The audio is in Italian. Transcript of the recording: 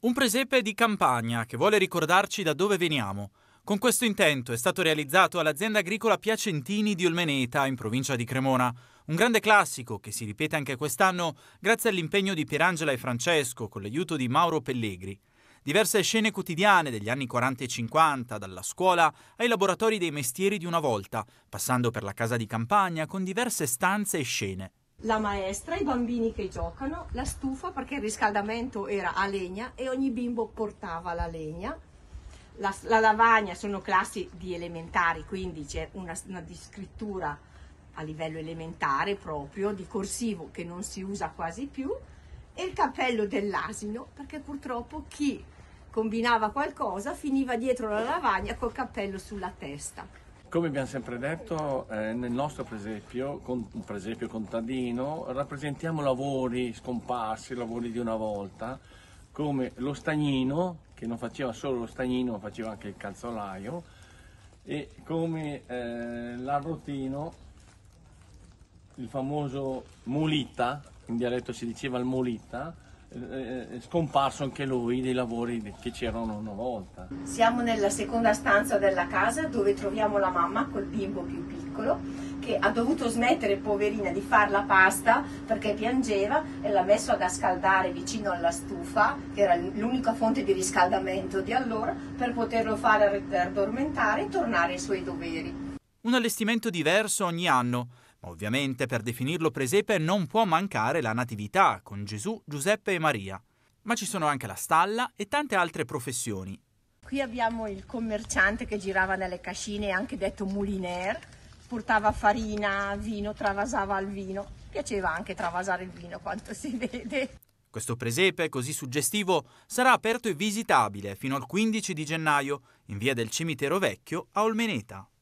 Un presepe di campagna che vuole ricordarci da dove veniamo. Con questo intento è stato realizzato all'azienda agricola Piacentini di Olmeneta, in provincia di Cremona. Un grande classico che si ripete anche quest'anno grazie all'impegno di Pierangela e Francesco con l'aiuto di Mauro Pellegri. Diverse scene quotidiane degli anni 40 e 50, dalla scuola ai laboratori dei mestieri di una volta, passando per la casa di campagna con diverse stanze e scene. La maestra, i bambini che giocano, la stufa perché il riscaldamento era a legna e ogni bimbo portava la legna. La lavagna sono classi di elementari, quindi c'è una di scrittura a livello elementare proprio, di corsivo che non si usa quasi più, e il cappello dell'asino perché purtroppo chi combinava qualcosa finiva dietro la lavagna col cappello sulla testa. Come abbiamo sempre detto, nel nostro presepio, un presepio contadino, rappresentiamo lavori scomparsi, lavori di una volta, come lo stagnino, che non faceva solo lo stagnino, ma faceva anche il calzolaio, e come l'arrotino, il famoso mulita, in dialetto si diceva il mulita, scomparso anche lui dei lavori che c'erano una volta. Siamo nella seconda stanza della casa dove troviamo la mamma col bimbo più piccolo che ha dovuto smettere, poverina, di fare la pasta perché piangeva e l'ha messo ad scaldare vicino alla stufa, che era l'unica fonte di riscaldamento di allora, per poterlo fare addormentare e tornare ai suoi doveri. Un allestimento diverso ogni anno. Ma ovviamente per definirlo presepe non può mancare la natività con Gesù, Giuseppe e Maria. Ma ci sono anche la stalla e tante altre professioni. Qui abbiamo il commerciante che girava nelle cascine, anche detto muliner, portava farina, vino, travasava il vino. Piaceva anche travasare il vino, quanto si vede. Questo presepe, così suggestivo, sarà aperto e visitabile fino al 15 di gennaio in via del Cimitero Vecchio a Olmeneta.